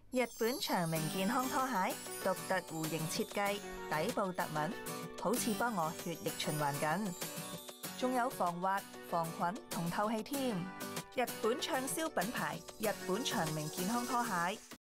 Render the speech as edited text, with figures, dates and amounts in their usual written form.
日本長明健康拖鞋，獨特弧形設計，底部特紋，好似幫我血液循環緊。仲有防滑、防菌同透氣添。日本暢銷品牌，日本長明健康拖鞋。